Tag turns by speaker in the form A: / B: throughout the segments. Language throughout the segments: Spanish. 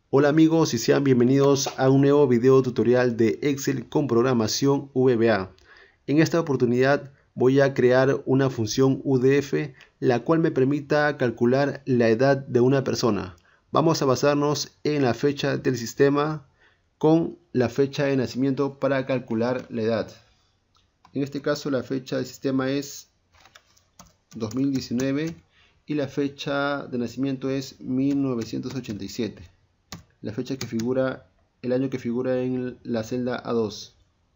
A: Hola amigos y sean bienvenidos a un nuevo video tutorial de Excel con programación VBA. En esta oportunidad voy a crear una función UDF la cual me permita calcular la edad de una persona. Vamos a basarnos en la fecha del sistema con la fecha de nacimiento para calcular la edad. En este caso la fecha del sistema es 2019 y la fecha de nacimiento es 1987. La fecha que figura, el año que figura en la celda A2.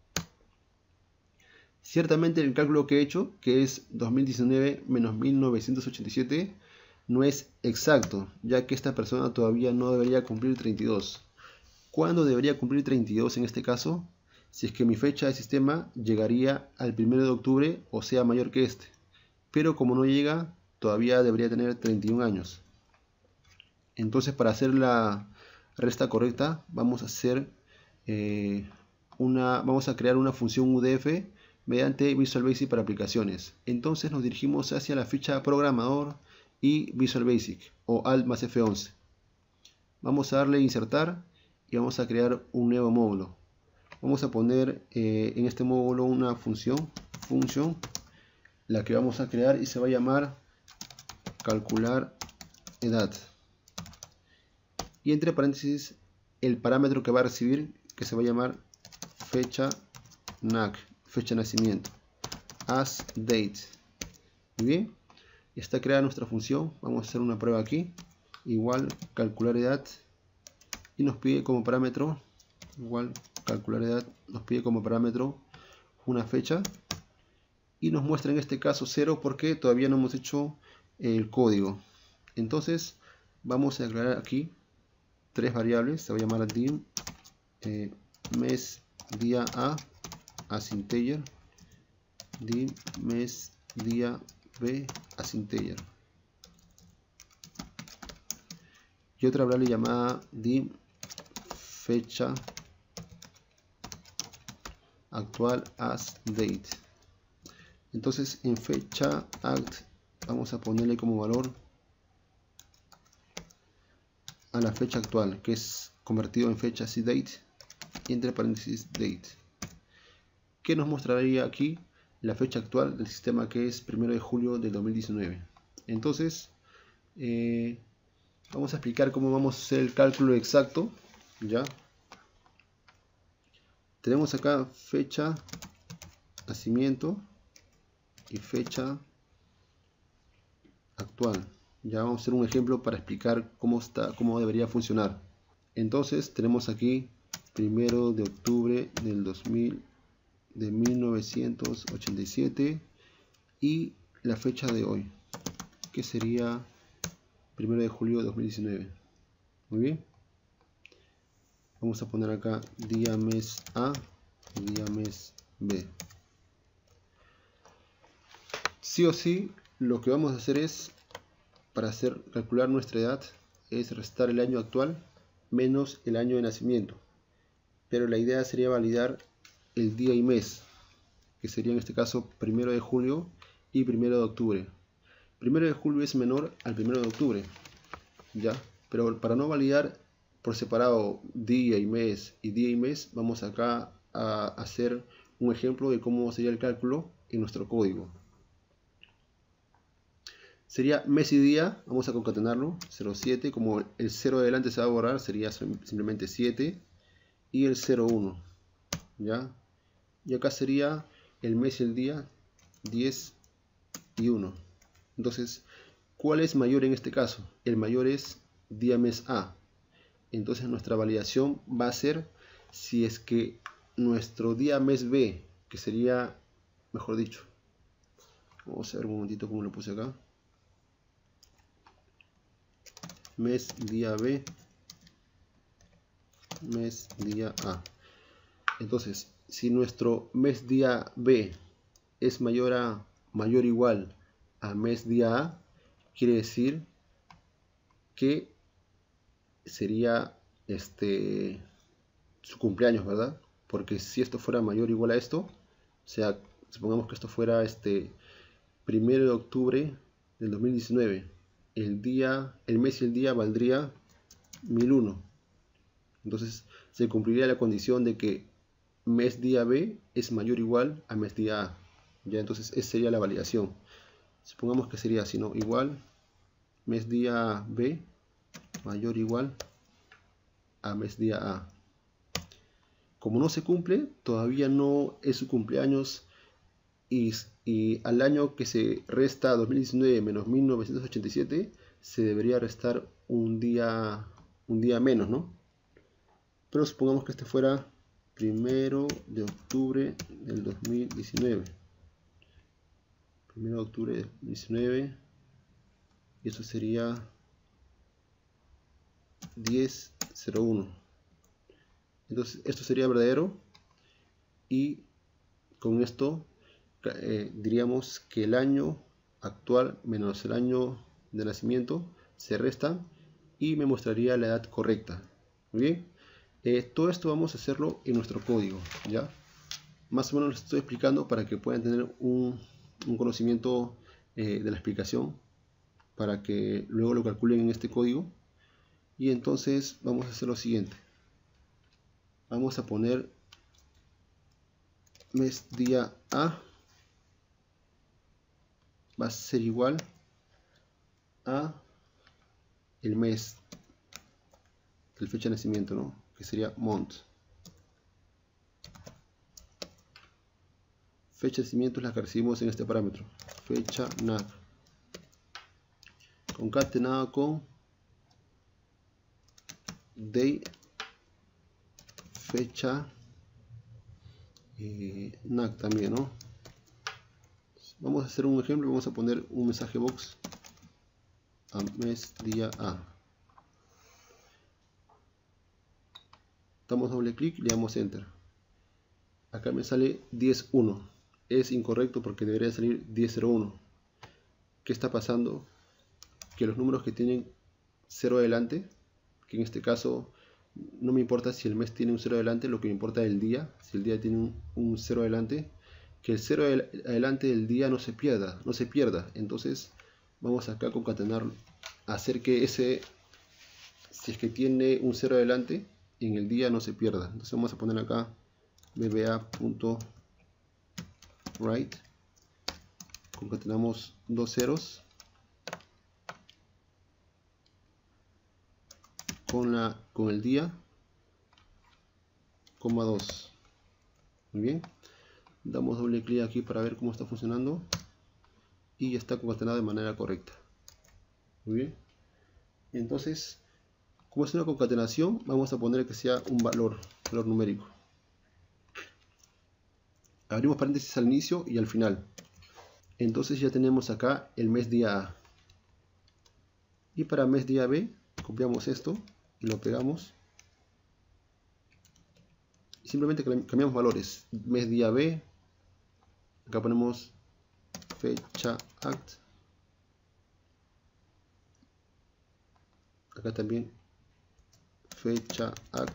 A: Ciertamente el cálculo que he hecho, que es 2019 menos 1987, no es exacto, ya que esta persona todavía no debería cumplir 32. ¿Cuándo debería cumplir 32 en este caso? Si es que mi fecha de sistema llegaría al 1 de octubre o sea mayor que este. Pero como no llega, todavía debería tener 31 años. Entonces, para hacer la resta correcta, vamos a crear una función UDF mediante Visual Basic para aplicaciones. Entonces nos dirigimos hacia la ficha programador y Visual Basic o Alt más F11. Vamos a darle insertar y vamos a crear un nuevo módulo. Vamos a poner en este módulo una función, la que vamos a crear y se va a llamar calcular edad. Y entre paréntesis el parámetro que va a recibir, que se va a llamar fecha NAC, fecha de nacimiento, as date. Muy bien, ya está creada nuestra función. Vamos a hacer una prueba aquí, igual calcular edad, y nos pide como parámetro, igual calcular edad, nos pide como parámetro una fecha, y nos muestra en este caso 0 porque todavía no hemos hecho el código. Entonces vamos a declarar aquí tres variables. Se va a llamar dim mes día a as integer, dim mes día b as integer, y otra variable llamada dim fecha actual as date. Entonces en fecha act vamos a ponerle como valor a la fecha actual, que es convertido en fecha así date, y entre paréntesis date, que nos mostraría aquí la fecha actual del sistema, que es 1 de julio del 2019. Entonces vamos a explicar cómo vamos a hacer el cálculo exacto. Ya tenemos acá fecha nacimiento y fecha actual. Ya vamos a hacer un ejemplo para explicar cómo debería funcionar. Entonces tenemos aquí 1 de octubre de 1987 y la fecha de hoy, que sería 1 de julio de 2019. Muy bien. Vamos a poner acá día mes A y día mes B. Sí o sí, lo que vamos a hacer es, para calcular nuestra edad, es restar el año actual menos el año de nacimiento. Pero la idea sería validar el día y mes, que sería en este caso 1 de julio y 1 de octubre. 1 de julio es menor al 1 de octubre, ¿ya? Pero para no validar por separado día y mes, vamos acá a hacer un ejemplo de cómo sería el cálculo en nuestro código. Sería mes y día, vamos a concatenarlo, 07, como el 0 de adelante se va a borrar, sería simplemente 7, y el 01, ¿ya? Y acá sería el mes y el día, 10 y 1. Entonces, ¿cuál es mayor en este caso? El mayor es día mes A. Entonces nuestra validación va a ser si es que nuestro día mes B, que sería, mejor dicho, vamos a ver un momentito cómo lo puse acá, mes día B, mes día A. Entonces, si nuestro mes día B es mayor o igual a mes día A, quiere decir que sería su cumpleaños, ¿verdad? Porque si esto fuera mayor o igual a esto, o sea, supongamos que esto fuera 1 de octubre del 2019, el mes y el día valdría 1001, Entonces se cumpliría la condición de que mes día B es mayor o igual a mes día A. Ya, entonces esa sería la validación. Supongamos que sería así, ¿no? Igual mes día B mayor o igual a mes día A. Como no se cumple, todavía no es su cumpleaños y al año que se resta 2019 menos 1987 se debería restar un día menos, ¿no? Pero supongamos que este fuera 1 de octubre del 2019. 1 de octubre de 2019. Y eso sería 10.01. Entonces esto sería verdadero. Y con esto diríamos que el año actual menos el año de nacimiento se restan y me mostraría la edad correcta. Muy bien. Todo esto vamos a hacerlo en nuestro código, ¿ya? Más o menos les estoy explicando para que puedan tener un conocimiento de la explicación, para que luego lo calculen en este código. Y entonces vamos a hacer lo siguiente. Vamos a poner mes día A va a ser igual a el mes, la fecha de nacimiento, ¿no? Que sería month. Fecha de nacimiento es la que recibimos en este parámetro, fecha NAC, concatenado con day, fecha NAC también, ¿no? Vamos a hacer un ejemplo, vamos a poner un mensaje box a mes día A. Damos doble clic y le damos enter. Acá me sale 10.1. Es incorrecto porque debería salir 10.01. ¿Qué está pasando? Que los números que tienen 0 adelante, que en este caso no me importa si el mes tiene un 0 adelante, lo que me importa es el día. Si el día tiene un 0 adelante, que el 0 adelante del día no se pierda. Entonces vamos acá a concatenar, hacer que ese, si es que tiene un 0 adelante, en el día no se pierda. Entonces vamos a poner acá bba.write, concatenamos dos ceros con el día, coma 2. Muy bien, damos doble clic aquí para ver cómo está funcionando y ya está concatenado de manera correcta. Muy bien, entonces como es una concatenación, vamos a poner que sea un valor numérico. Abrimos paréntesis al inicio y al final. Entonces ya tenemos acá el mes día A. Y para mes día B, copiamos esto y lo pegamos. Y simplemente cambiamos valores. Mes día B. Acá ponemos fecha act. Acá también fecha act.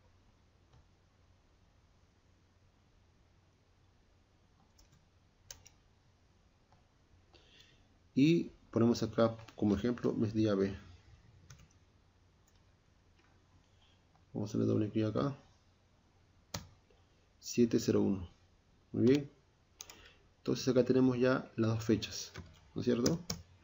A: Y ponemos acá como ejemplo mes día B. Vamos a hacerle doble clic acá. 701. Muy bien. Entonces acá tenemos ya las dos fechas, ¿no es cierto?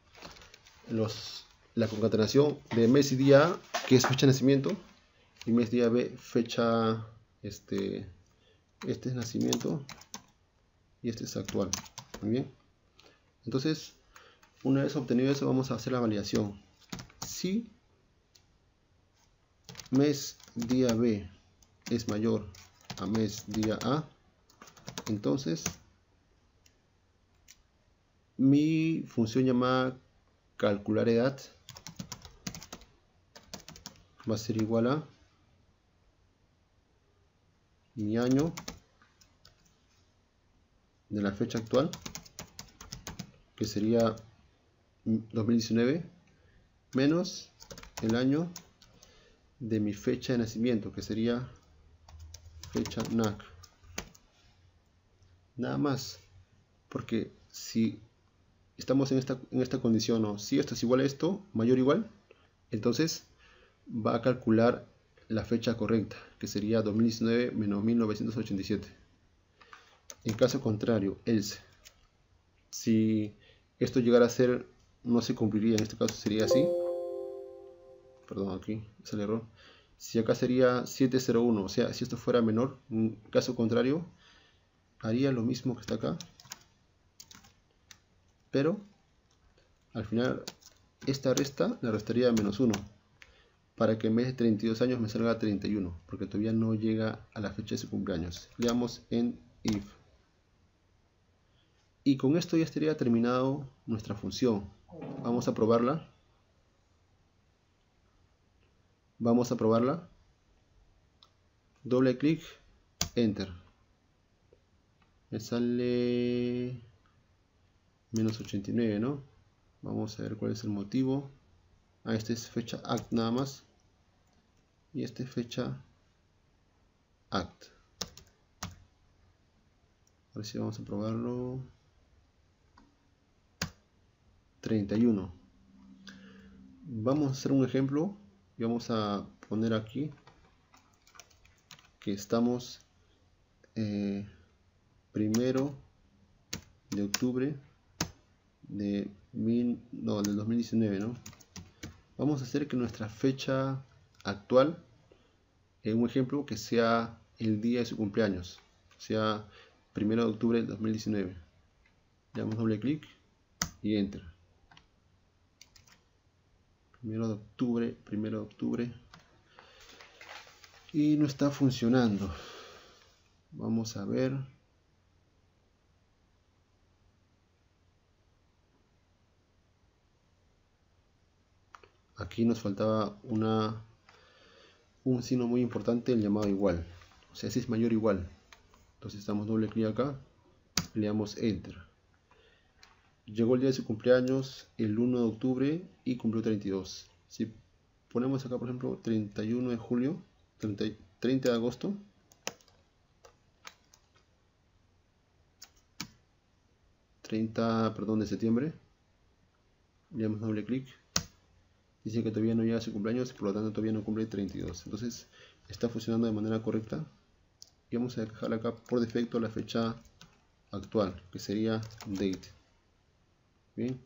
A: La concatenación de mes y día A, que es fecha de nacimiento, y mes día B, fecha, este es nacimiento y este es actual. Muy bien. Entonces, una vez obtenido eso, vamos a hacer la validación. Si mes día B es mayor a mes día A, entonces mi función llamada calcular edad va a ser igual a mi año de la fecha actual, que sería 2019, menos el año de mi fecha de nacimiento, que sería fecha NAC. Nada más, porque si estamos en esta condición, o si esto es igual a esto, mayor o igual, entonces va a calcular la fecha correcta, que sería 2019 menos 1987. En caso contrario, else, si esto llegara a ser, no se cumpliría, en este caso sería así. Perdón, aquí es el error. Si acá sería 701, o sea, si esto fuera menor, en caso contrario, haría lo mismo que está acá, pero al final esta resta la restaría menos 1, para que en vez de 32 años me salga 31, porque todavía no llega a la fecha de su cumpleaños. Le damos en if. Y con esto ya estaría terminado nuestra función. Vamos a probarla. Vamos a probarla. Doble clic, enter. Me sale menos 89, ¿no? Vamos a ver cuál es el motivo. Este es fecha act nada más. Y este es fecha act. Ahora sí vamos a probarlo. 31. Vamos a hacer un ejemplo y vamos a poner aquí que estamos 1 de octubre del 2019, ¿no? Vamos a hacer que nuestra fecha actual, un ejemplo, que sea el día de su cumpleaños, sea 1 de octubre del 2019. Le damos doble clic y enter. 1 de octubre, y no está funcionando. Vamos a ver. Aquí nos faltaba un signo muy importante, el llamado igual. O sea, si es mayor o igual. Entonces damos doble clic acá y le damos enter. Llegó el día de su cumpleaños el 1 de octubre y cumplió 32. Si ponemos acá, por ejemplo, 31 de julio, 30 de agosto, de septiembre, le damos doble clic. Dice que todavía no llega a su cumpleaños, por lo tanto todavía no cumple 32. Entonces está funcionando de manera correcta. Y vamos a dejar acá por defecto la fecha actual, que sería date. Bien.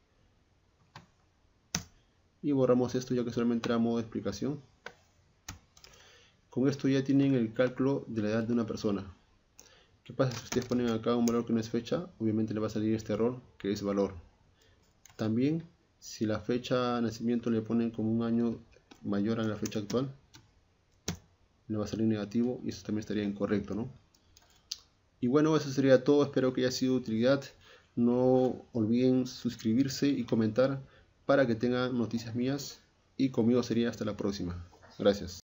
A: Y borramos esto ya que solamente era modo de explicación. Con esto ya tienen el cálculo de la edad de una persona. ¿Qué pasa si ustedes ponen acá un valor que no es fecha? Obviamente le va a salir este error, que es valor. También, si la fecha de nacimiento le ponen como un año mayor a la fecha actual, le va a salir negativo y eso también estaría incorrecto, ¿no? Y bueno, eso sería todo. Espero que haya sido de utilidad. No olviden suscribirse y comentar para que tengan noticias mías. Y conmigo sería hasta la próxima. Gracias.